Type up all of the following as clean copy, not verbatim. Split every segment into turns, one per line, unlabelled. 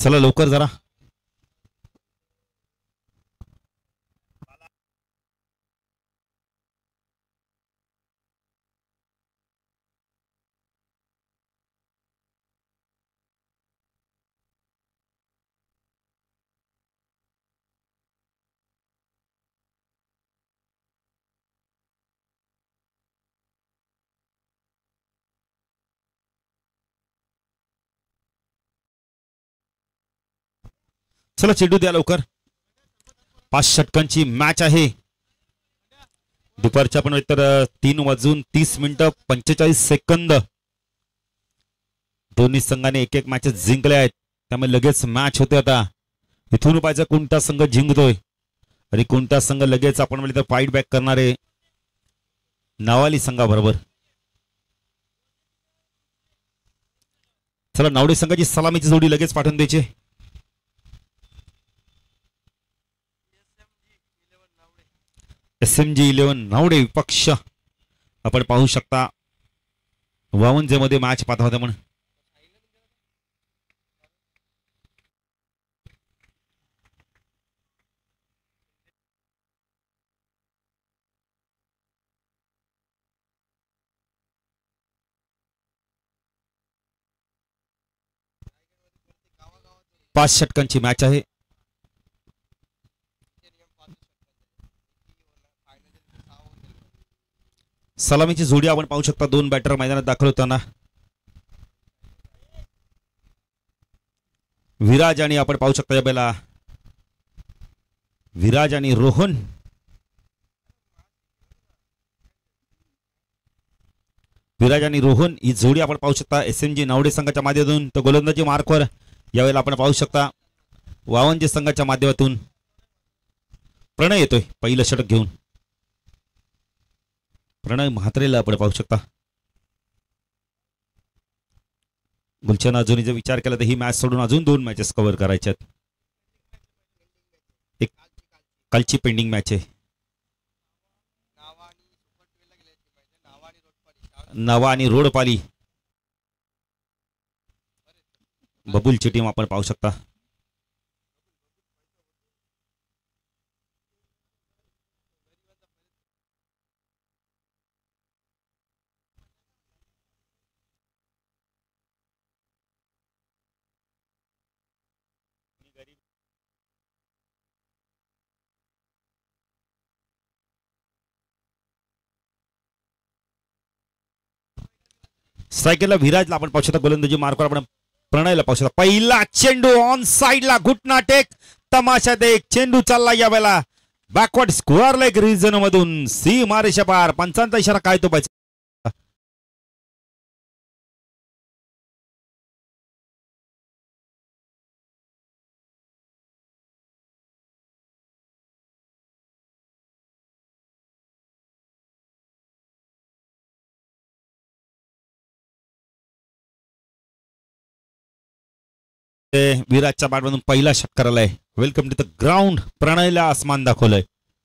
चला लवकर जरा. चला चेंडू द्या लवकर. 5 षटकांची मॅच आहे. दुपारच्या पण तर 3:30:45 दोन्ही संघाने एक एक मॅचेस जिंकले आहेत. त्यामुळे लगेच मॅच होते. आता इथून पाहिजे कोणता संघ जिंकतोय आणि कोणता संघ लगेच आपण म्हणजे फाईट बॅक करणारे नावाली संघाबरोबर. चला नावडे संघाची सलामीची जोडी लगेच पाठवून द्यायची. SMG 11 नावडे विपक्ष आपण पाहू शकता. 52 मध्ये मॅच पाहता होता म्हणून. पाच षटकांची मॅच आहे. सलामीची जोडी आपण पाहू शकता. 2 बॅटर मैदानात दाखल होताना विराज आणि आपण पाहू शकता यावेळेला विराज आणि रोहन. विराज आणि रोहन ही जोडी आपण पाहू शकता. SMG नावडे संघाच्या माध्यमातून तर गोलंदाजी मार्कवर यावेळेला आपण पाहू शकता. 52 संघाच्या माध्यमातून प्रणय येतोय पहिलं षटक घेऊन. प्रणय म्हात्रेला आपण पाहू शकता. गुलशन अजून जर विचार केला तर ही मॅच सोडून अजून 2 मॅचेस कव्हर करायच्या आहेत. एक कालची पेंडिंग मॅच आहे. नवा आणि रोडपाली बबुलची टीम आपण पाहू शकता. सायकलला विराजला आपण पाहू शकता. गोलंदाजी मार्कवर आपण प्रणयला पाहू शकता. पहिला चेंडू ऑन साइडला घुटना टेक तमाशा देख चेंडू चालला यावेळेला बॅकवर्ड स्क्वेअर लेग रिजन मधून सीमा रेषा पार. पंचांचा इशारा काय तो पाहिजे. विराजच्या बॅटमधून पहिला षटकार आलाय. Welcome to the ground. प्रणयला आसमान दाखवलंय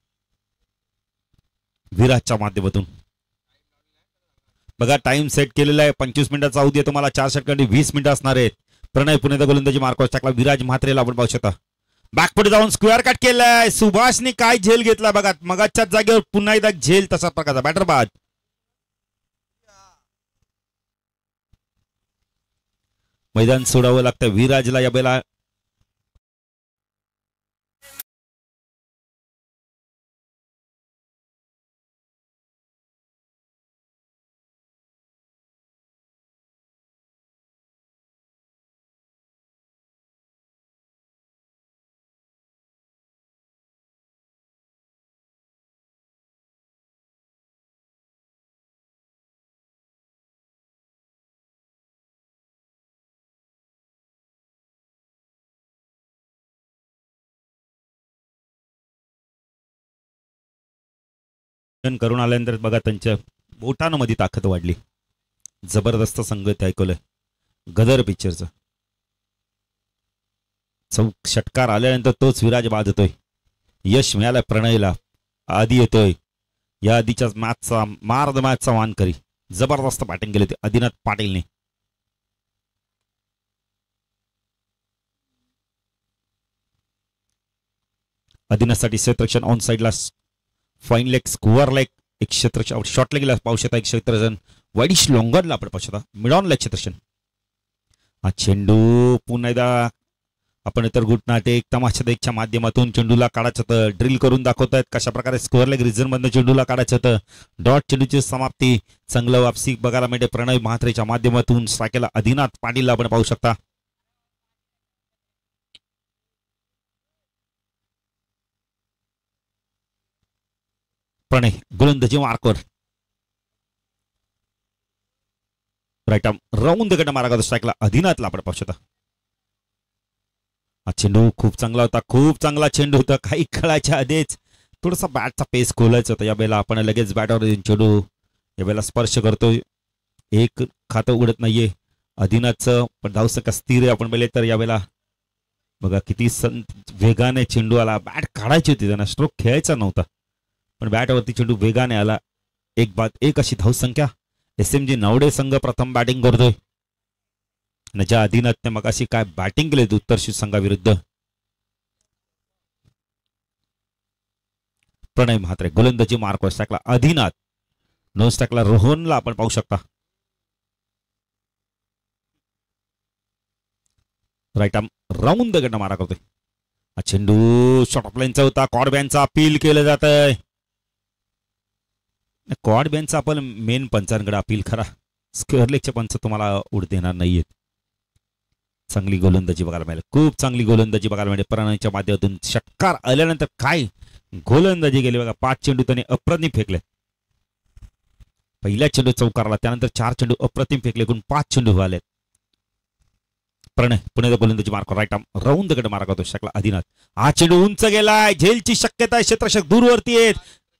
विराजच्या माध्यमातून. बघा टाइम सेट केलेला आहे. 25 मिनिटाचा अवधी आहे तुम्हाला. 4 षटकांनी 20 मिनिटं असणार आहेत. प्रणय पुण्याचा गोलंदाजी मार्कवर टाकला. विराज म्हात्रेला आपण पाहू शकता. बॅकपुढे जाऊन स्क्वेअर कट केलाय. सुभाषने काय झेल घेतला बघा. मगाच्याच जागेवर पुन्हा एकदा झेल तसा प्रकारचा बॅटर बाद. मैदान सोडावं लागतं विराजला यावेळेला. करून आल्यानंतर बघा त्यांच्या बोटांमध्ये ताकद वाढली. जबरदस्त संगीत ऐकवलंय गदर पिक्चरचं. षटकार आल्यानंतर तोच विराज बाद होतोय. यश मिळालं प्रणयला. आधी येतोय या आधीच्या मॅचचा मॅचचा वानकरी. जबरदस्त बॅटिंग केली होती आदिनाथ पाटीलने. अधीनासाठी क्षेत्ररक्षण ऑन साईडला फाईन लेग स्कोअर लेग एक क्षेत्ररक्षण शॉर्ट लेगला पाहू शकता एक क्षेत्ररक्षण वाईडिश लॉंगरला आपण पाहू शकता मिड ऑन लेग क्षेत्ररक्षण. हा चेंडू पुन्हा एकदा आपण इतर गुटनाटे एक तमाशा देखच्या माध्यमातून चेंडूला काढायचं होतं ड्रिल करून दाखवत आहेत कशा प्रकारे स्कोअर लेग रिझन मधनं चेंडूला काढायचं होतं. डॉट चेंडूची समाप्ती चांगलं वापसी बघायला मिळते प्रणय महात्रेच्या माध्यमातून स्ट्रायकरला अधीनाथ पाटीलला आपण पाहू शकता. प्रणय गोलंदाजी मार्कवर राईट आर्म राऊंड कडे मारा स्ट्राईकला अधीनाथला आपण पाहू शकता. हा चेंडू खूप चांगला होता खूप चांगला चेंडू होता काही खेळायच्या आधीच थोडासा बॅटचा पेस खोलायचा होता. या वेळेला आपण लगेच बॅटवर चेंडू या वेळेला स्पर्श करतोय एक खातं उघडत नाहीये अधीनाथचं पण धावसंख्या स्थिर आहे. आपण पहिले तर यावेळेला बघा किती वेगाने चेंडू आला बॅट काढायची होती त्यांना स्ट्रोक खेळायचा नव्हता पण बॅटवरती चेंडू वेगाने आला. एक बाद एक अशी धावसंख्या SMG नावडे संघ प्रथम बॅटिंग करतोय आणि ज्या अधीनाथने मग अशी काय बॅटिंग केली उत्तरशी संघाविरुद्ध. प्रणय म्हात्रे गोलंदाजी मार्कवर स्ट्राईकला अधीनाथ नो स्ट्राईकला रोहनला आपण पाहू शकता. राईट आर्म राऊंड कडनं मारा करतोय. हा चेंडू शॉर्ट ऑफ लाईनचा होता कॉडबॅनचा अपील केलं जात आहे. कॉडबॅनचा आपण मेन पंचांकडे अपील करा स्क्वेअर लेगचे पंच तुम्हाला उड देणार नाहीयेत. चांगली गोलंदाजी बघायला मिळेल खूप चांगली गोलंदाजी बघायला मिळेल प्रणयच्या माध्यमातून षटकार आल्यानंतर काय गोलंदाजी गेली बघा 5 चेंडू त्याने अप्रतिम फेकले. पहिल्या चेंडू चौकारला त्यानंतर 4 चेंडू अप्रतिम फेकले एकूण 5 चेंडू आले. प्रणय पुणे गोलंदाजी मार्क राईट आर्म राऊंड कडे मारा करतो शकला अधीनाथ. हा चेंडू उंच गेलाय झेलची शक्यता आहे क्षेत्ररक्षक दूरवरती आहेत.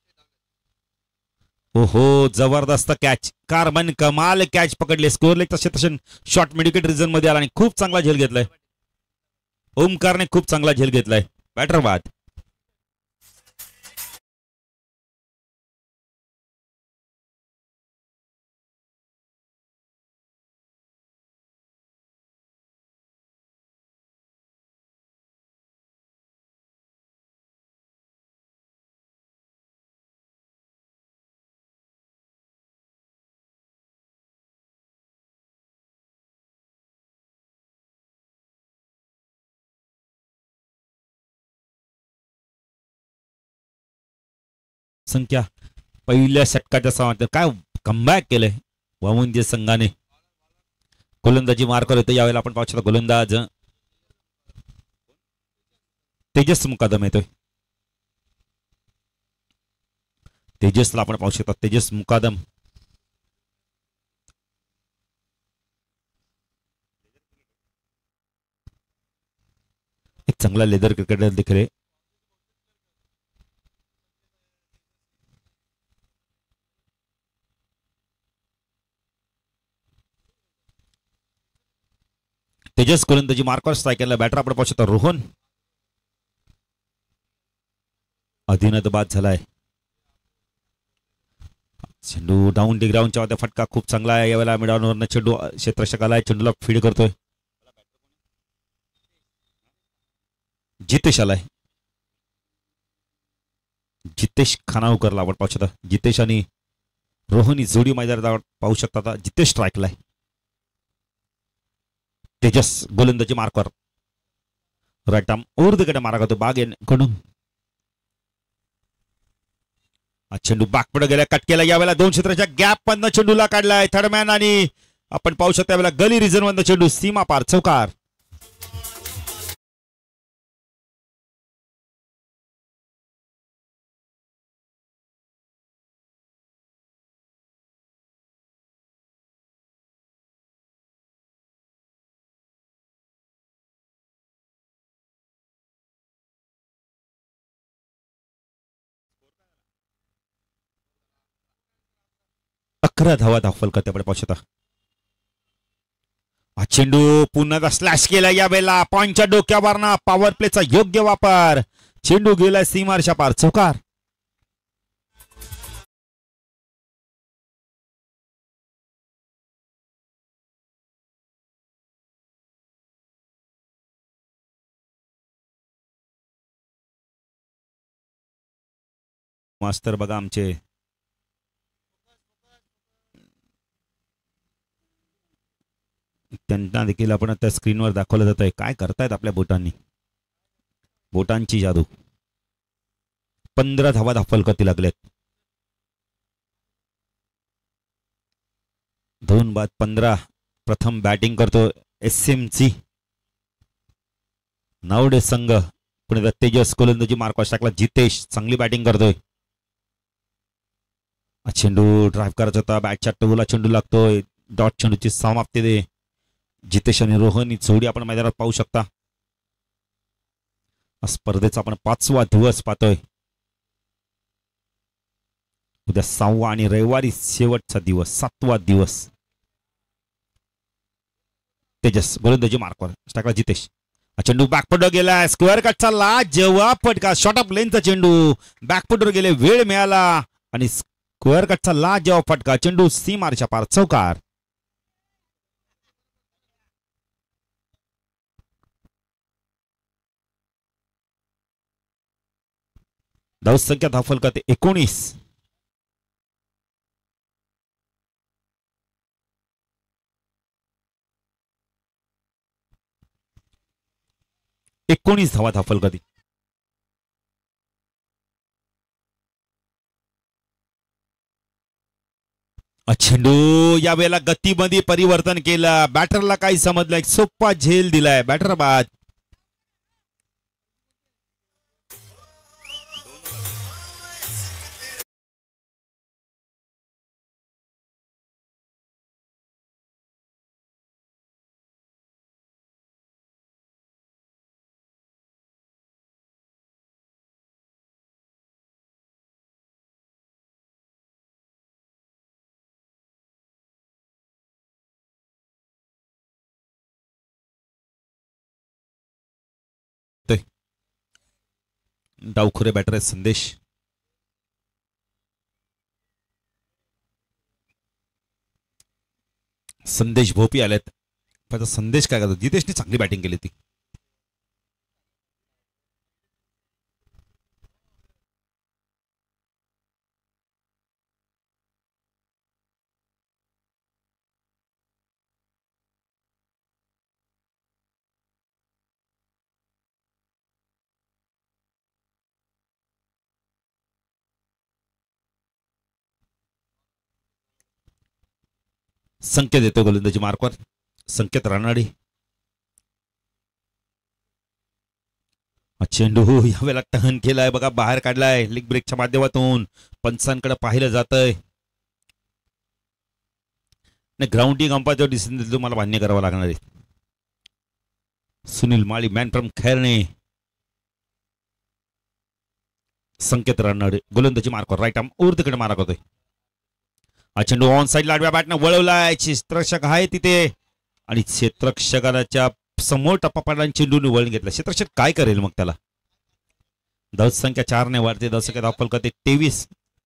ओहो जबरदस्त कॅच कार्बन कमाल कॅच पकडले स्कोअर लेगचा क्षेत्ररक्षण शॉर्ट मेडिकेट रिझन मध्ये आला आणि खूप चांगला झेल घेतलाय. ओमकारने खूप चांगला झेल घेतलाय बॅटर बाद. संख्या पहिल्या षटकाच्या समाप्त काय कमबॅक केलंय वामुंजे संघाने. गोलंदाजी मार्कर होते यावेळेला आपण पाहू शकतो गोलंदाज तेजस मुकादम येतोय. तेजसला आपण पाहू शकतो तेजस मुकादम. एक चांगला लेदर क्रिकेटर देखील आहे. तेजस गोलंदाजी मार्कवर स्ट्राईकरला बॅटर आपण पाहू शकतो रोहन. अधीनाथ बाद झालाय. चेंडू डाऊन डी ग्राउंडच्या मध्ये फटका खूप चांगला आहे यावेळेला मिडॉनवरनं चेंडू क्षेत्ररक्षकाला चेंडूला फीड करतोय. जितेश आलाय जितेश खानावकरला आपण पाहू शकता. जितेश आणि रोहनी जोडी मैदानात पाहू शकता. जितेश स्ट्राईकला आहे. तेजस गोलंदाजी मार्कवर राईट आर्म ऊर्ध्वकडे मारा करतो बाग कडून. चेंडू बाकपड गेला कट केला यावेळेला 2 क्षेत्राच्या गॅप मधनं चेंडूला काढलाय थर्डमॅन आणि आपण पाहू शकतो यावेळेला गली रिझन मधनं चेंडू सीमा पार चौकार. अकरा धावा धावफलक त्याकडे पाहू शकता. हा चेंडू पुन्हा स्लॅश केला यावेळेला पॉइंटच्या डोक्यावरना पॉवर प्लेचा योग्य वापर चेंडू गेलाय सीमारच्या पार चौकार. मास्तर बघा आमचे त्यांना देखील आपण आता स्क्रीनवर दाखवलं जात आहे काय करतायत आपल्या बोटांनी. बोटांची जादू. 15 धावा फलकती लागल्यात. 2 बाद 15. प्रथम बॅटिंग करतो SMC नावडे संघ. पुणे तेजस गोलंदाजी मार्कॉस टाकला. जितेश चांगली बॅटिंग करतोय. चेंडू ड्राईव्ह करायचा होता. बॅटच्या टोला चेंडू लागतोय. डॉट चेंडूची समाप्ती दे. जितेश आणि रोहन ही जोडी आपण मैदानात पाहू शकता. स्पर्धेचा आपण 5वा दिवस पाहतोय. उद्या 6वा आणि रविवारी शेवटचा दिवस 7वा दिवस. तेजस गोलंदाजी मार्कवर टाकला. जितेश चेंडू बॅकफुटवर गेला. स्क्वेअर कटचा लाजवाब फटका. शॉर्ट ऑफ लेनचा चेंडू बॅकफुटवर गेले. वेळ मिळाला आणि स्क्वेअर कटचा लाजवाब फटका. चेंडू सीमारच्या पार चौकार. धावसंख्या धावफलकात 19. धावा धावफलकात. चेंडू यावेळेला गतीमध्ये परिवर्तन केलं. बॅटरला काही समजलं. एक सोपा झेल दिलाय. बॅटर बाद. डावखुरे बॅटर आहेत संदेश. संदेश भोपी आलेत. संदेश काय करतो. जितेशने चांगली बॅटिंग केली ती. संकेत येतो गोलंदाजी मार्कवर. संकेत रानाडे. चेंडू यावेळेला टर्न केलाय बघा. बाहेर काढलाय लेग ब्रेकच्या माध्यमातून. पंचांकडे पाहिलं जातंय. ग्राउंडिंग अंपायरचा डिसिजन तुम्हाला मान्य करावा लागणार आहे. सुनील माळी मॅन फ्रॉम खैरणे. संकेत रानाडे गोलंदाजी मार्कवर. राईट आर्म उर्दकडे मारा करतोय. चेंडू ऑन साइड लाडव्या बॅटनं वळवलाय. क्षेत्ररक्षक आहे तिथे आणि क्षेत्ररक्षकाच्या समोर टप्पा पाडला. चेंडूने वळण घेतला. क्षेत्ररक्षक काय करेल मग त्याला. धावसंख्या 4 ने वाढते. धावसंख्या धावफलकात 23.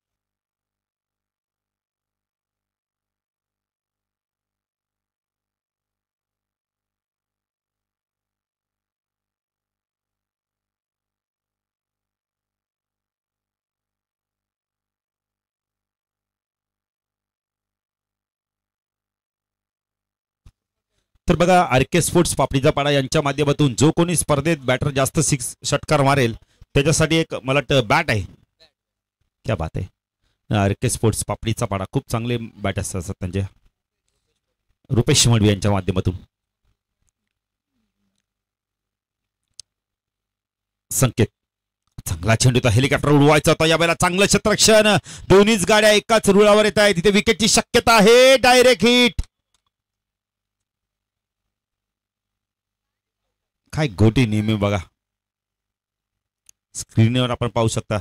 तर बघा RK स्पोर्ट्स पापडीचा पाडा यांच्या माध्यमातून जो कोणी स्पर्धेत बॅटर जास्त षटकार मारेल त्याच्यासाठी एक मला वाटतं बॅट आहे. क्या बात आहे. RK स्पोर्ट्स पापडीचा पाडा खूप चांगले बॅट असतात त्यांचे. रुपेश मडवी यांच्या माध्यमातून. संकेत चांगला चेंडू होता. हेलिकॉप्टर उडवायचा होता यावेळेला. चांगलं क्षेत्ररक्षण. दोन्हीच गाड्या एकाच रुळावर येत आहेत. तिथे विकेटची शक्यता आहे. Direct hit. काय गोटी नेहमी बघा. स्क्रीनवर आपण पाहू शकता.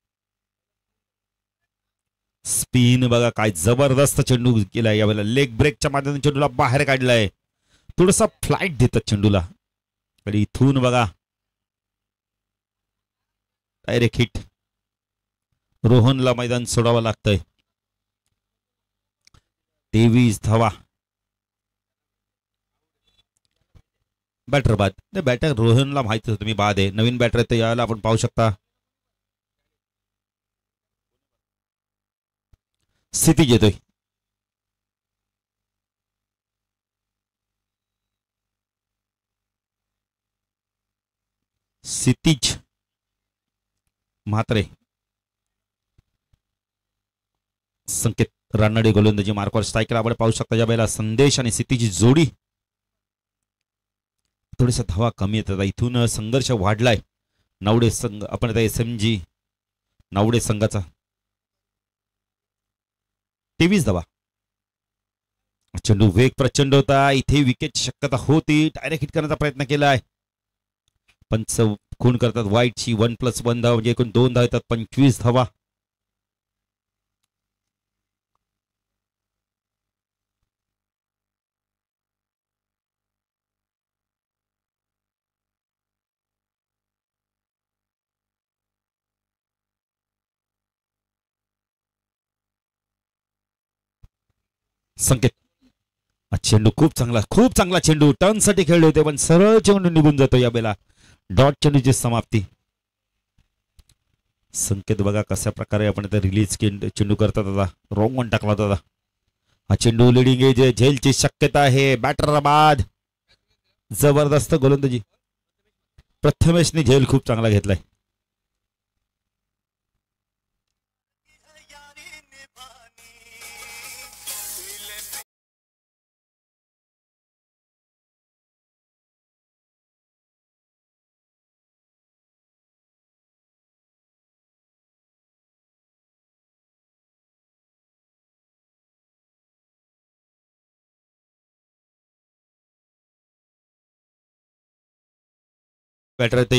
स्पिन बघा काय जबरदस्त चेंडू केलाय यावेळेला. लेग ब्रेकच्या माध्यमातून चेंडूला बाहेर काढलाय. थोडासा फ्लाइट देतात चेंडूला. आणि इथून बघा डायरेक्ट हिट. रोहनला मैदान सोडावं लागतंय. 23 धावा. बॅटर बाद. बॅटर रोहनला माहिती होतं मी बाद आहे. नवीन बॅटर आहे याला आपण पाहू शकता. क्षितिज येतोय. क्षितिज म्हात्रे, संकेत रानडे गोलंदाजी मार्कवर स्ट्राईकला आपण पाहू शकता. ज्या वेळेला संदेश आणि क्षितिज जोडी थोडीसा धावा कमी येतात. इथून संघर्ष वाढलाय. नावडे संघ आपण आता SMG नावडे संघाचा 23 धावा. चेंडू वेग प्रचंड होता. इथे विकेट शक्यता होती. डायरेक्ट हिट करण्याचा प्रयत्न केलाय. पंच खून करतात वाईटची. 1+1 धावा म्हणजे एकूण 2 धावा येतात. 25 धावा. संकेत चेंडू खूप चांगला चेंडू टर्न साठी खेळले होते पण सरळ चेंडू निघून जातो. या बेला डॉट चेंडूची समाप्ती. संकेत बघा कशा प्रकारे आपण रिलीज चेंडू करतात. आता रॉंग वन टाकला होता. हा चेंडू लिडिंग एज झेलची शक्यता आहे. बॅटर बाद. जबरदस्त गोलंदाजी. प्रथमेशने झेल खूप चांगला घेतलाय. बॅटर ते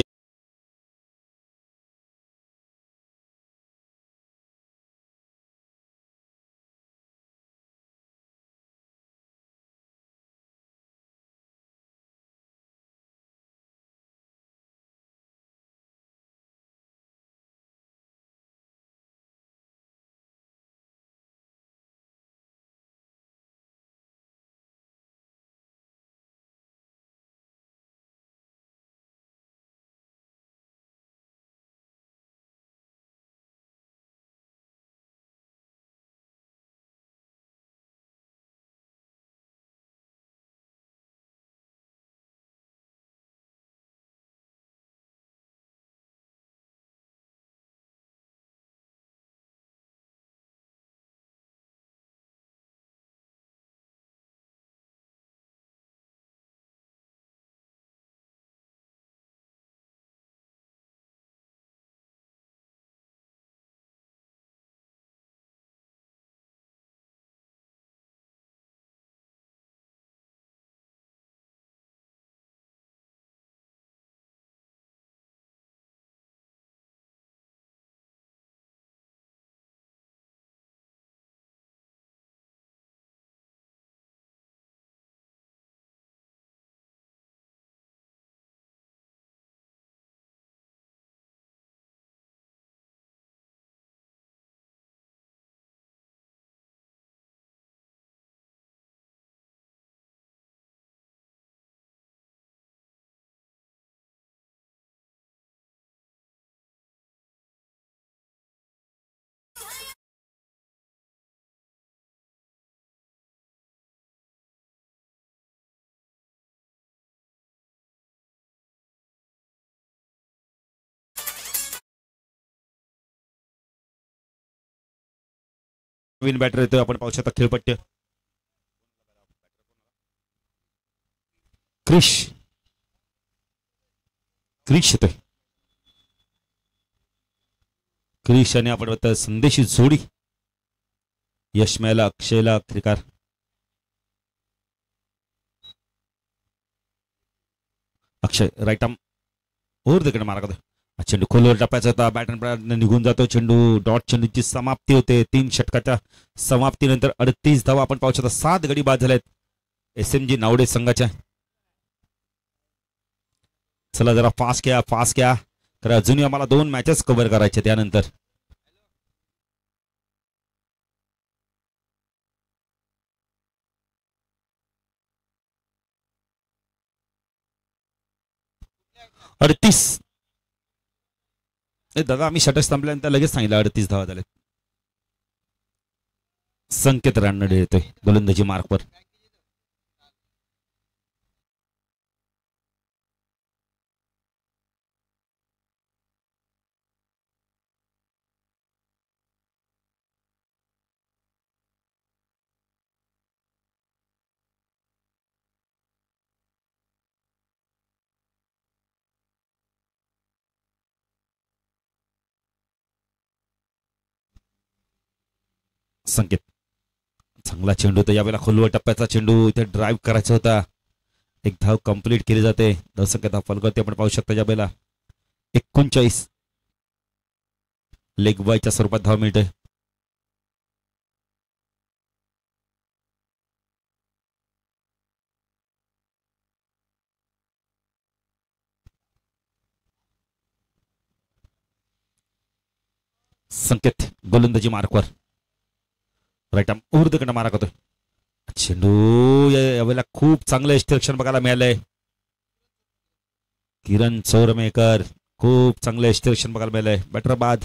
नवीन बॅटर येतोय. आपण पाहू शकता खेळपट्टी. क्रिश येतोय. क्रिश आणि आपण संदेशी जोडी. यशमयला अक्षयला त्रिकार. अक्षय राईट आर्म ओव्हर तिकडे मारा. चेंडू खोलवर टप्प्याचा होता. बॅटर निघून जातो. चेंडू डॉट चेंडूची समाप्ती होते. 3 षटकाच्या समाप्तीनंतर 38 धावा आपण पाहू शकता. 7 गडी बाद झालेत SMG नावडे संघाच्या. चला जरा फास्ट घ्या कारण अजूनही आम्हाला 2 मॅचेस कव्हर करायचे. त्यानंतर दादा आम्ही षटक संपल्यानंतर लगेच सांगितलं 38 धावा झालेत. संकेत रानडे येतोय गोलंदाजी मार्कवर. संकेत चांगला चेंडू तर यावेळेला खोलवर टप्प्याचा चेंडू इथे ड्राईव्ह करायचा होता. एक धाव कंप्लीट केली जाते. धावसंख्या धाव फलकवरती आपण पाहू शकता यावेळेला 39 लेग बायच्या स्वरूपात धाव मिळते. संकेत गोलंदाजी मार्कवर राईट आर्म ऊर्ध्वकडे मारा करतोय. चेंडू यावेळेला खूप चांगलं एक्स्ट्रक्शन बघायला मिळालंय. किरण चौरमेकर खूप चांगलं एक्स्ट्रक्शन बघायला मिळालंय. बॅटर बाद.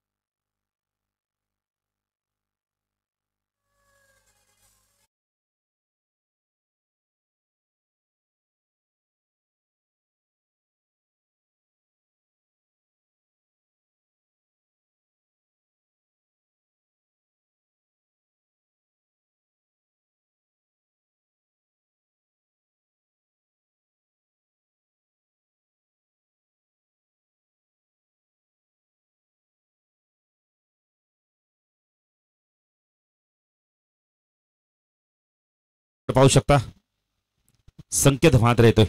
पाहू शकता संकेत मात्र येतोय.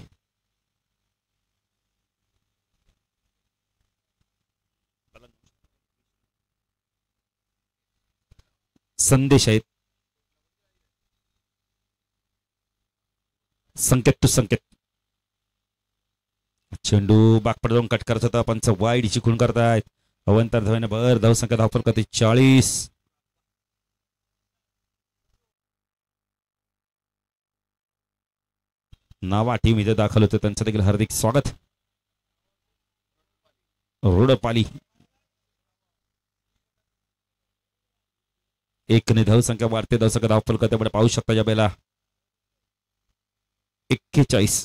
संदेश आहेत. संकेत टू संकेत चेंडू बागपड जाऊन कट करत होता. पंच वाईड चिकून करतायत. अवंतर धावेने भर धाव संख्या धावफल करते 40. नावा टीम इथे दाखल होते त्यांचं देखील हार्दिक स्वागत. रोडपाली एकने धाव संख्या वाढते. धाव संख्या धावफल करते आपण पाहू शकता या बेला 41.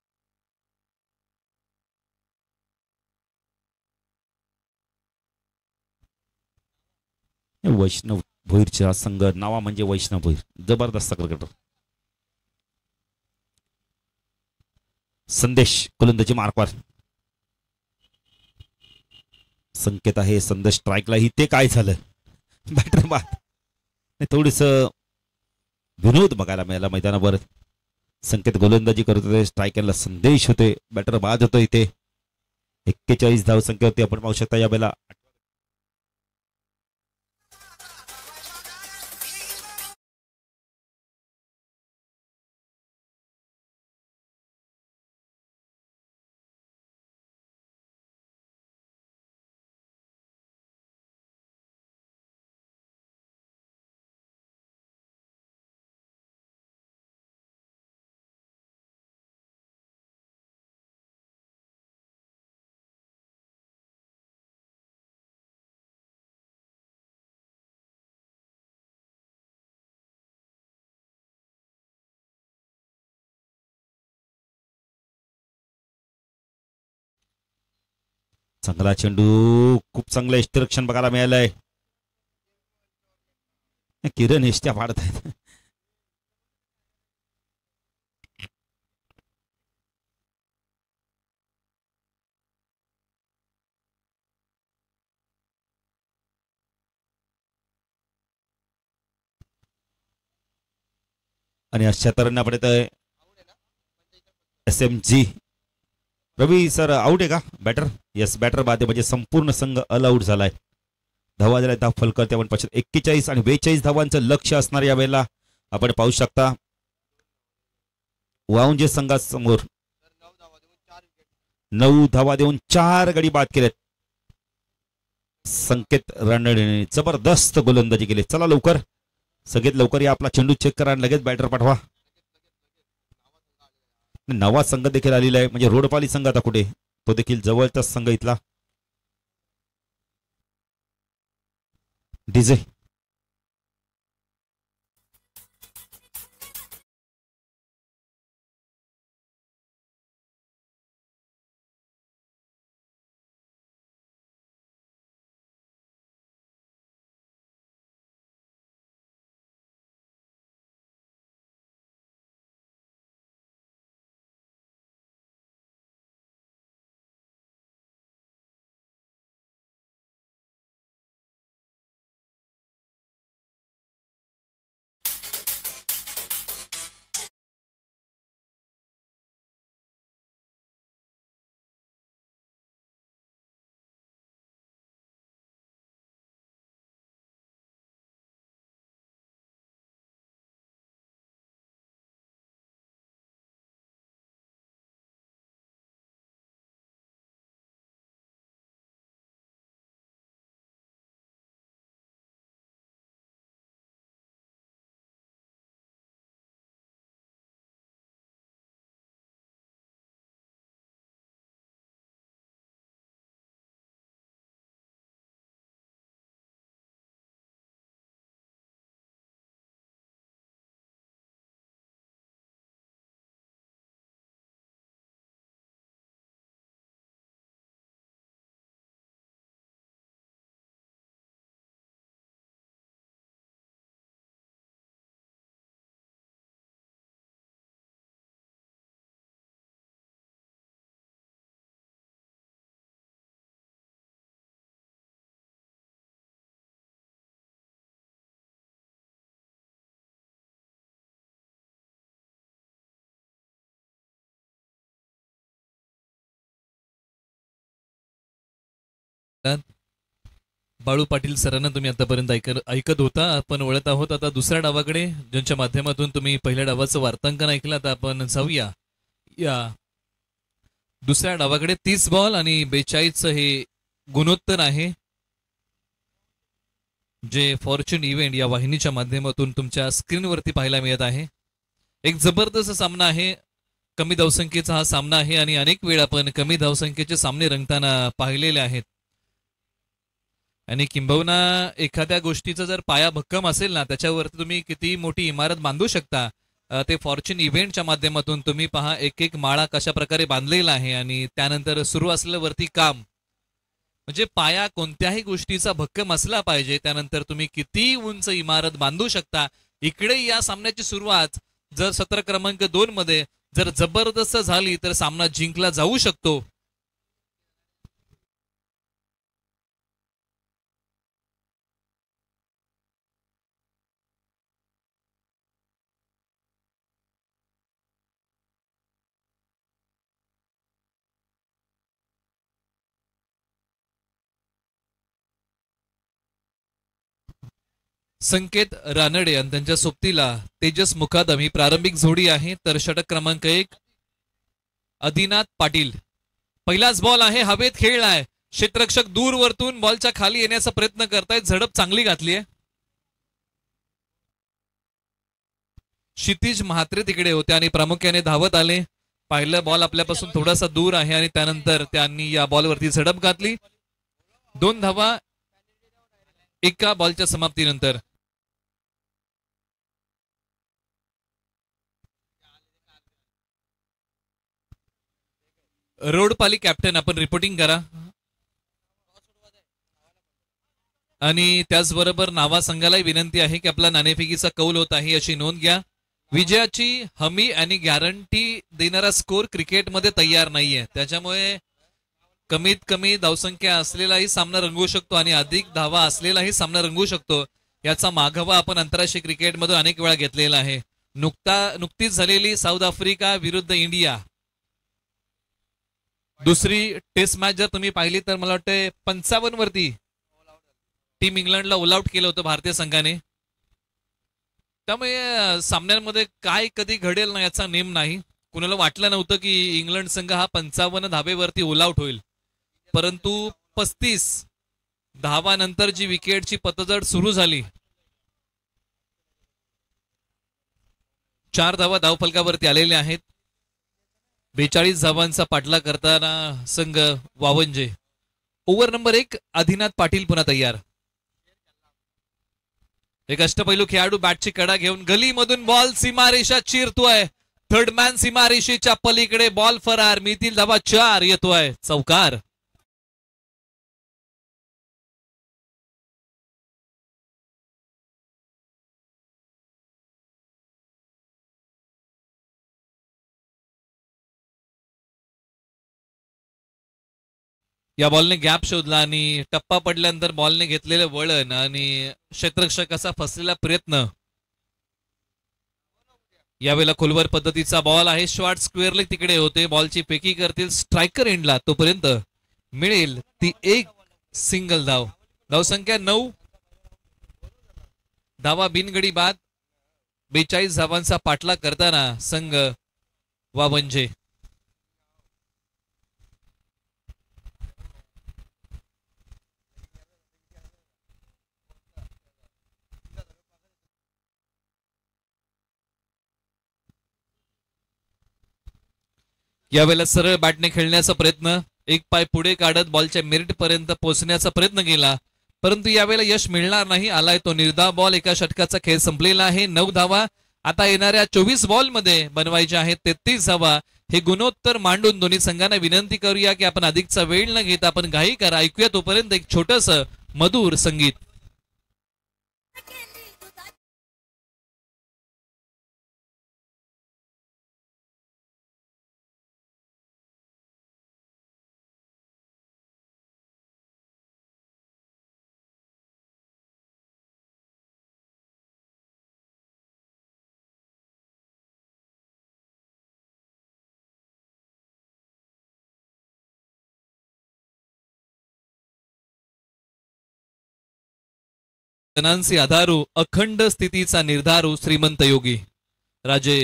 वैष्णव भोईरचा संघ नावा म्हणजे वैष्णव भोईर जबरदस्त क्रिकेटर. संदेश गोलंदाजी मार्कवर संकेत आहे. संदेश स्ट्राईकला ही ते काय झालं बॅटर बाद. थोडस विनोद बघायला मिळाला मैदानावर. संकेत गोलंदाजी करत होते. स्ट्रायकरला संदेश होते. बॅटर बाद होतो इथे 41 धाव संख्येवरती आपण पाहू शकता या बेला. चांगला चेंडू खूप चांगलं एक्स्ट्रक्शन बघायला मिळालंय. किरण एष्ट्या पाडत आहेत. आणि अशा तऱ्हेने आपण येतोय SMG रवी सर आउट आहे का बॅटर. येस बॅटर बाद म्हणजे संपूर्ण संघ ऑल आउट झालाय. धावा झाल्या धाव फलकर ते आपण 41 आणि 42 धावांचं लक्ष असणार या वेळेला आपण पाहू शकता. वाऊंजे संघासमोर 9 धावा देऊन 4 गडी बाद केलेत. संकेत रानडेने जबरदस्त गोलंदाजी केली. चला लवकर संकेत लवकर या आपला चेंडू चेक करा आणि लगेच बॅटर पाठवा. नवा संघ देखील आलेला आहे म्हणजे रोडपाली संघ आता कुठे तो देखील जवळचाच संघ इथला. डीजे
बाळू पाटील सरांना तुम्ही आतापर्यंत ऐकत होता. आपण वळत आहोत आता दुसऱ्या डावाकडे, ज्यांच्या माध्यमातून तुम्ही पहिल्या डावाचं वार्तांकन ऐकलं. आता आपण जाऊया या दुसऱ्या डावाकडे. 30 बॉल आणि 42 हे गुणोत्तर आहे, जे फॉर्च्यून इव्हेंट या वाहिनीच्या माध्यमातून तुमच्या स्क्रीनवरती पाहायला मिळत आहे. एक जबरदस्त सामना आहे, कमी धावसंख्येचा हा सामना आहे आणि अनेक वेळ आपण कमी धावसंख्येचे सामने रंगताना पाहिलेले आहेत. आणि किंबहुना एखाद्या गोष्टीचा जर पाया भक्कम असेल ना, त्याच्यावरती तुम्ही किती मोठी इमारत बांधू शकता. ते फॉर्च्यून इव्हेंटच्या माध्यमातून तुम्ही पहा, एक एक माळा कशा प्रकारे बांधलेला आहे आणि त्यानंतर सुरू असलेलं वरती काम. म्हणजे पाया कोणत्याही गोष्टीचा भक्कम असला पाहिजे, त्यानंतर तुम्ही किती उंच इमारत बांधू शकता. इकडे या सामन्याची सुरुवात जर सत्र क्रमांक 2 मध्ये जर जबरदस्त झाली तर सामना जिंकला जाऊ शकतो. संकेत रानडे आणि त्यांच्या सोबतीला तेजस मुकादम ही प्रारंभिक जोडी आहे. तर षटक क्रमांक 1 आदिनाथ पाटील. पहिलाच बॉल आहे, हवेत खेळलाय, क्षेत्ररक्षक दूर वरतून बॉलच्या खाली येण्याचा प्रयत्न करतायत. झडप चांगली घातली आहे. क्षितिज म्हात्रे तिकडे होते आणि प्रामुख्याने धावत आले. पहिला बॉल आपल्यापासून थोडासा दूर आहे आणि त्यानंतर त्यांनी या बॉलवरती झडप घातली. 2 धावा एका बॉलच्या समाप्तीनंतर. रोडपाली कॅप्टन आपण रिपोर्टिंग करा आणि त्याचबरोबर नावा संघालाही विनंती आहे की आपला नाणेफेकीचा कौल होत आहे अशी नोंद घ्या. विजयाची हमी आणि गॅरंटी देणारा स्कोर क्रिकेटमध्ये तयार नाहीये, त्याच्यामुळे कमीत कमी धावसंख्या असलेलाही सामना रंगवू शकतो आणि अधिक धावा असलेलाही सामना रंगवू शकतो. याचा माघवा आपण आंतरराष्ट्रीय क्रिकेटमध्ये अनेक वेळा घेतलेला आहे. नुकतीच झालेली साऊथ आफ्रिका विरुद्ध इंडिया दुसरी टेस्ट मॅच जर तुम्ही पाहिली तर मला वाटतं 55 वरती टीम इंग्लंडला ऑल आउट केलं होतं भारतीय संघाने. त्यामुळे सामन्यांमध्ये काय कधी घडेल ना याचा नेम नाही. कुणाला वाटलं नव्हतं की इंग्लंड संघ हा 55 धावेवरती ऑल आउट होईल, परंतु 35 धावानंतर जी विकेटची पतझड सुरू झाली, 4 धावा धावफलकावरती आलेल्या आहेत. 42 धावांचा पाठलाग करताना संघ वावंजे. ओव्हर नंबर 1 आदिनाथ पाटील पुन्हा तयार. एक अष्टपैलू खेळाडू बॅटची कडा घेऊन गलीमधून बॉल सीमारेषा चिरतोय. थर्ड मॅन सीमारेषेच्या पलीकडे बॉल फरार. मिळतील धावा 4. येतोय चौकार. या बॉलने गॅप शोधला आणि टप्पा पडल्यानंतर बॉलने घेतलेलं वळण आणि क्षेत्ररक्षकाचा फसलेला प्रयत्न. यावेळेला खोलवर पद्धतीचा बॉल आहे. शॉर्ट स्क्वेअरले तिकडे होते. बॉलची फेकी करतील स्ट्रायकर एंडला. तोपर्यंत मिळेल ती एक सिंगल धाव. धावसंख्या 9. धावा बिनगडी बाद. 42 धावांचा पाठलाग करताना संघ वावंजे. यावेळेला सरळ बॅटने खेळण्याचा प्रयत्न. एक पाय पुढे काढत बॉलच्या मेरिट पर्यंत पोहोचण्याचा प्रयत्न केला, परंतु यावेळेला यश मिळणार नाही. आलाय तो निर्धाव बॉल. एका षटकाचा खेळ संपलेला आहे. 9 धावा आता येणाऱ्या 24 बॉल मध्ये बनवायच्या आहेत. 33 धावा. हे गुणोत्तर मांडून दोन्ही संघांना विनंती करूया की आपण अधिकचा वेळ न घेता आपण घाई करा. ऐकूया तोपर्यंत एक छोटस मधुर संगीत. जनांसी आधारू अखंड स्थितीचा निर्धारू श्रीमंत योगी राजे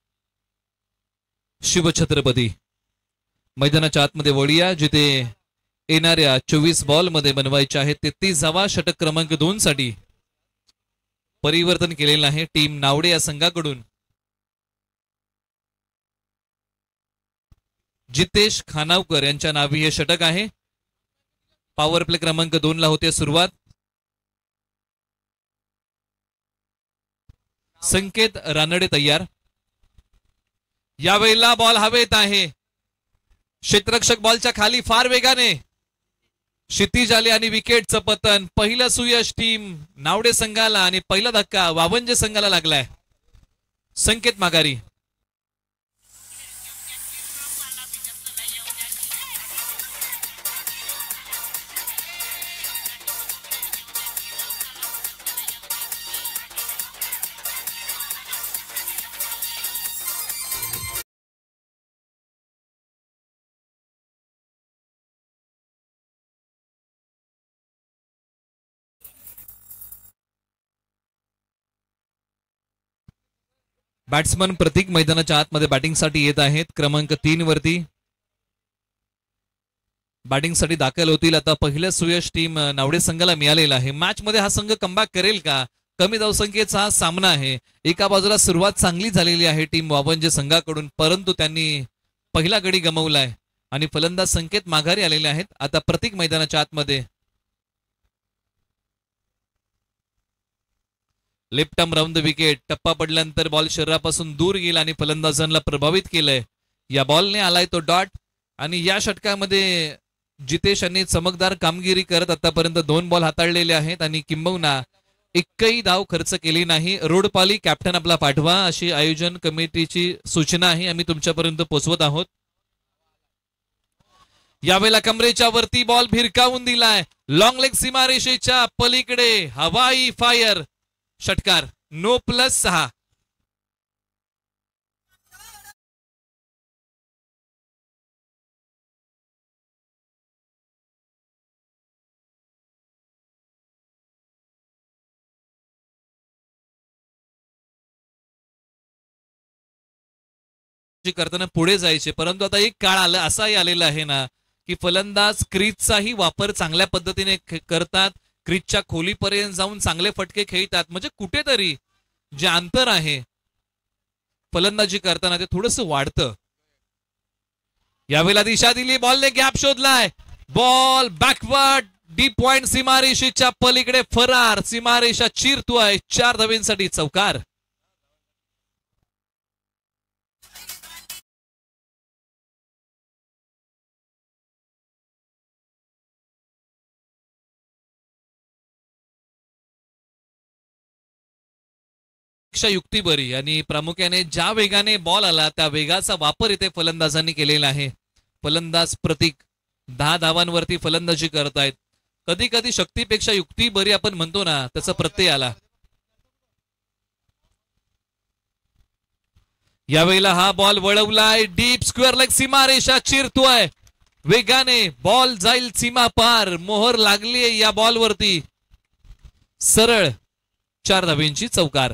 शिवछत्रपती मैदानाच्या आतमध्ये वळूया, जिथे येणाऱ्या 24 बॉल मध्ये बनवायचे आहेत 33वा षटक क्रमांक 2 साठी परिवर्तन केलेलं आहे टीम नावडे या संघाकडून. जितेश खानावकर यांच्या नावी हे षटक आहे. पॉवर प्ले क्रमांक 2 ला होते सुरुवात. संकेत रानडे तयार. यावेळेला बॉल हवेत आहे. क्षेत्ररक्षक बॉलच्या खाली फार वेगाने क्षितिज आले आणि विकेटचं पतन. पहिलं सुयश टीम नावडे संघाला आणि पहिला धक्का वावंजे संघाला लागलाय. संकेत माघारी. बॅट्समन प्रतीक मैदानाच्या आतमध्ये बॅटिंगसाठी येत आहेत. क्रमांक 3 वरती बॅटिंगसाठी दाखल होतील. आता पहिलं सुयश टीम नावडे संघाला मिळालेला आहे. मॅच मध्ये हा संघ कमबॅक करेल का? कमी धावसंख्येचा हा सामना आहे. एका बाजूला सुरुवात चांगली झालेली आहे टीम वावंजे संघाकडून, परंतु त्यांनी पहिला गडी गमावलाय आणि फलंदाज संकेत माघारी आलेले आहेत. आता प्रतीक मैदानाच्या आतमध्ये left arm round the wicket. टप्पा पडल्यानंतर बॉल शरीरापासून दूर गेला आणि फलंदाजांना प्रभावित केलंय. या बॉलने आलाय तो डॉट आणि या षटकामध्ये जितेश यांनी चमकदार कामगिरी करत आतापर्यंत 2 बॉल हाताळलेले आहेत आणि किंबहुना एकही धाव खर्च केली नाही. रोडपाली कॅप्टन आपला पाठवा अशी आयोजन कमिटीची सूचना आहे, आम्ही तुमच्यापर्यंत पोहोचवत आहोत. यावेळेला कमरेच्या वरती बॉल भिरकावून दिलाय. लॉंग लेग सीमारेषेच्या पलीकडे हवाई फायर. षटकार. नो +6. करताना पुढे जायचे, परंतु आता एक काळ आला असाही आलेला आहे ना की फलंदाज क्रीजचाही वापर चांगल्या पद्धतीने करतात. क्रीजच्या खोलीपर्यंत जाऊन चांगले फटके खेळतात. म्हणजे कुठेतरी जे अंतर आहे फलंदाजी करताना ते थोडस वाढतं. यावेळेला दिशा दिली, बॉलने गॅप शोधलाय. बॉल बॅकवर्ड डीप पॉइंट सीमारेषेच्या पलीकडे फरार. सीमारेषा चिरतोय. 4 धावेंसाठी चौकार. युक्ती बरी आणि प्रामुख्याने ज्या वेगाने बॉल आला त्या वेगाचा वापर इथे फलंदाजांनी केलेला आहे. फलंदाज प्रतीक 10 धावांवरती फलंदाजी करतायत. कधी कधी शक्तीपेक्षा युक्ती बरी आपण म्हणतो ना, त्याचा प्रत्यय आला. यावेळेला हा बॉल वळवलाय. डीप स्क्वेअर लेग सीमारेषा चिरतोय. वेगाने बॉल जाईल सीमा पार. मोहर लागली या बॉल वरती. सरळ 4 धावेंची चौकार.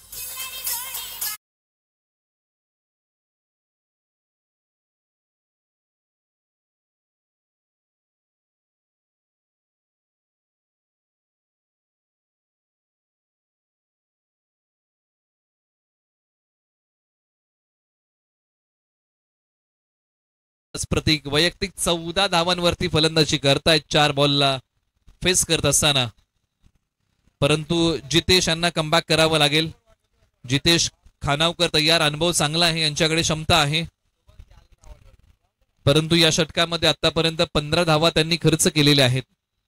प्रतीक वैयक्तिक 14 धावांवरती फलंदाजी करतायत 4 बॉलला फेस करत असताना, परंतु जितेश यांना कमबॅक करावं लागेल. जितेश खानावकर तयार. अनुभव चांगला आहे, यांच्याकडे क्षमता आहे, परंतु या षटकामध्ये आतापर्यंत 15 धावा त्यांनी खर्च केलेल्या आहेत.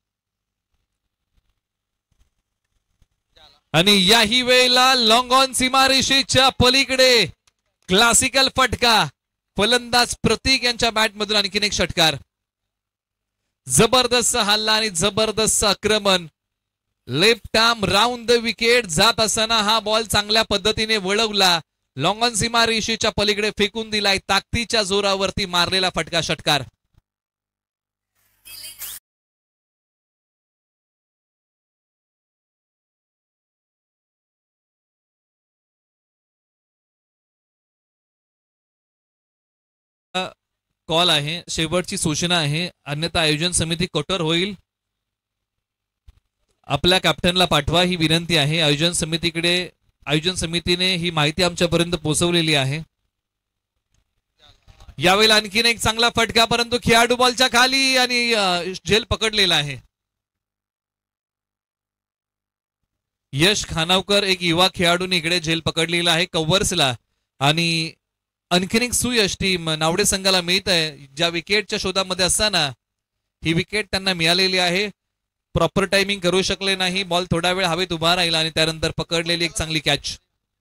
आणि याही वेळेला लॉंग ऑन सीमारेषेच्या पलीकडे क्लासिकल फटका. फलंदाज प्रतीक यांच्या बॅट मधून आणखीन एक षटकार. जबरदस्त हल्ला आणि जबरदस्त आक्रमण. Left arm round the wicket जात असताना हा बॉल चांगल्या पद्धतीने वळवला. लॉंग ऑन सीमारेषेच्या पलीकडे फेकून दिलाय. ताकदीच्या जोरावरती मारलेला फटका. षटकार. कॉल आहे, शेवटची सूचना आहे, अन्यथा आयोजन समिती कठोर होईल. आपल्या कॅप्टनला पाठवा ही विनंती आहे. आयोजन समितीने ही माहिती आमच्यापर्यंत पोहोचवलेली आहे. यावेळेला आणखीन एक चांगला फटका, परंतु खेळाडू बॉलच्या खाली आणि झेल पकडलेला आहे. यश खानावकर एक युवा खेळाडूने इकडे झेल पकडलेला आहे कव्हर्सला. आणि आणखीन एक सुयश टीम नावडे संघाला मिळत आहे. ज्या विकेटच्या शोधामध्ये असताना ही विकेट त्यांना मिळालेली आहे. प्रॉपर टायमिंग करू शकले नाही, बॉल थोडा वेळ हवेत उभा राहिला आणि त्यानंतर पकडलेली एक चांगली कॅच.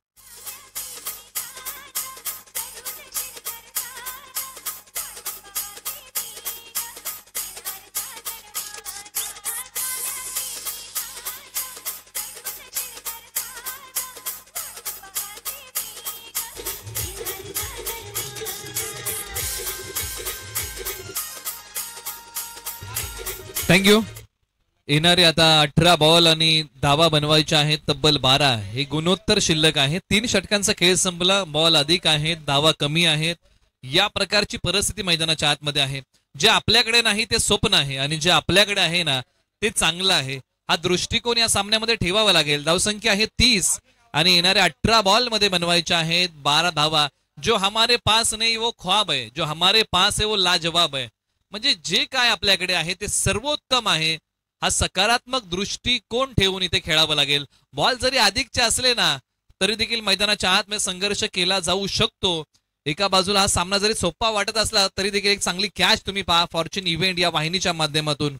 थँक्यू. येणारे आता 18 बॉल आणि धावा बनवायच्या आहेत तब्बल 12. हे गुणोत्तर शिल्लक आहे. 3 षटकांचा खेळ संपला, बॉल अधिक आहेत, धावा कमी आहेत. या प्रकारची परिस्थिती मैदानाच्या आतमध्ये आहे. जे आपल्याकडे नाही ते स्वप्न आहे आणि जे आपल्याकडे आहे ना ते चांगलं आहे. हा दृष्टिकोन या सामन्यामध्ये ठेवावा लागेल. धावसंख्या आहे 30 आणि येणाऱ्या 18 बॉल मध्ये बनवायच्या आहेत 12 धावा. जो हमारे पास नहीं वो ख्वाब है, जो हमारे पास है वो लाजवाब है. म्हणजे जे काय आपल्याकडे आहे ते सर्वोत्तम आहे. हा सकारात्मक दृष्टिकोन ठेवून इथे खेळावं लागेल. बॉल जरी अधिकचे असले ना तरी देखील मैदानाच्या आत मध्ये संघर्ष केला जाऊ शकतो. एका बाजूला हा सामना जरी सोपा वाटत असला तरी देखील एक चांगली कॅच तुम्ही पहा फॉर्च्यून इव्हेंट या वाहिनीच्या माध्यमातून.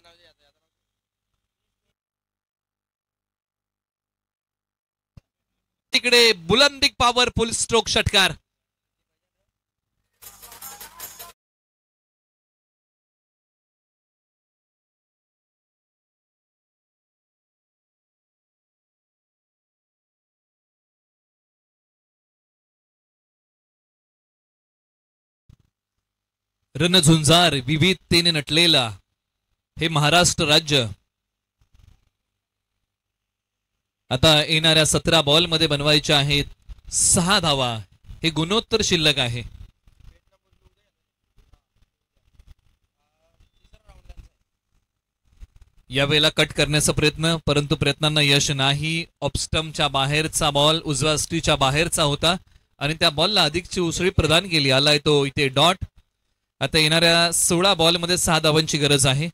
तिकडे बुलंदिक पॉवरफुल स्ट्रोक षटकार. रणझुंजार विविधतेने नटलेला हे महाराष्ट्र राज्य आता येणाऱ्या 17 बॉल मध्ये बनवायचे आहेत 6 धावा. हे गुणोत्तर शिल्लक आहे. यावेळेला कट करण्याचा प्रयत्न, परंतु प्रयत्नांना यश नाही. ऑफस्टम्पच्या बाहेरचा बॉल उजव्या स्टीच्या बाहेरचा होता आणि त्या बॉलला अधिकची उसळी प्रदान केली. आलाय तो इथे डॉट. आता येणाऱ्या 16 बॉल मध्ये 6 धावांची गरज आहे.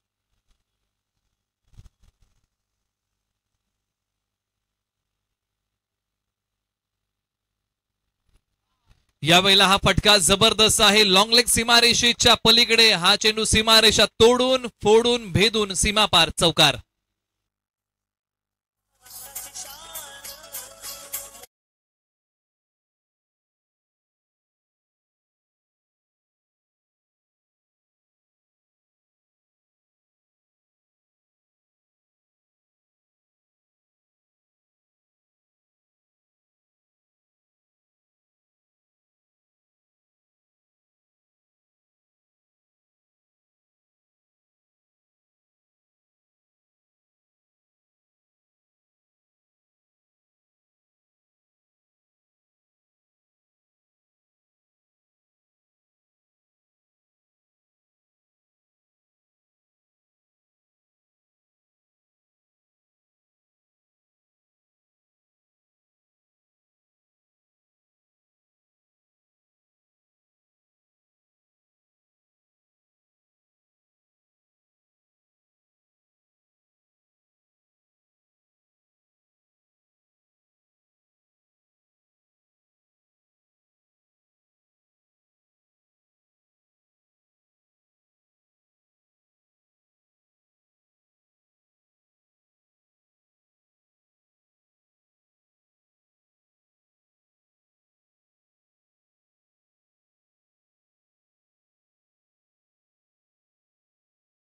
यावेळेला हा फटका जबरदस्त आहे. लॉंग लेग सीमारेषेच्या पलीकडे हा चेंडू सीमारेषा तोडून फोडून भेदून सीमापार चौकार.